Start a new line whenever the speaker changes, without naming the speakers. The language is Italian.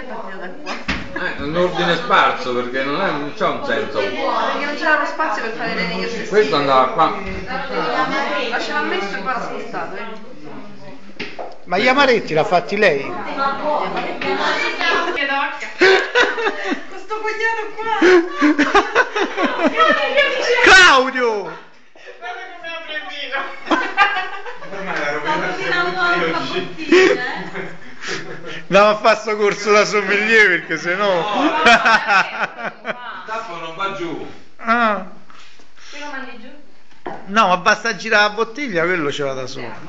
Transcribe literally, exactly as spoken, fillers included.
è partita da qua.
Eh, un ordine sparso perché non, è, non c'ha un senso.
Perché non c'era lo spazio per fare le righe stesse.
Questo andava qua.
Ma ce l'ha messo e poi l'ha spostato, vedi?
Ma gli amaretti l'ha fatti lei?
Questo cognato qua!
Claudio!
Guarda come ha prendito!
Ormai la rovina
Andiamo a fare sto corso da sommelier perché sennò...
il tappo non va giù.
Ah.
Qui lo mandi giù?
No, ma basta girare la bottiglia, quello ce va da solo.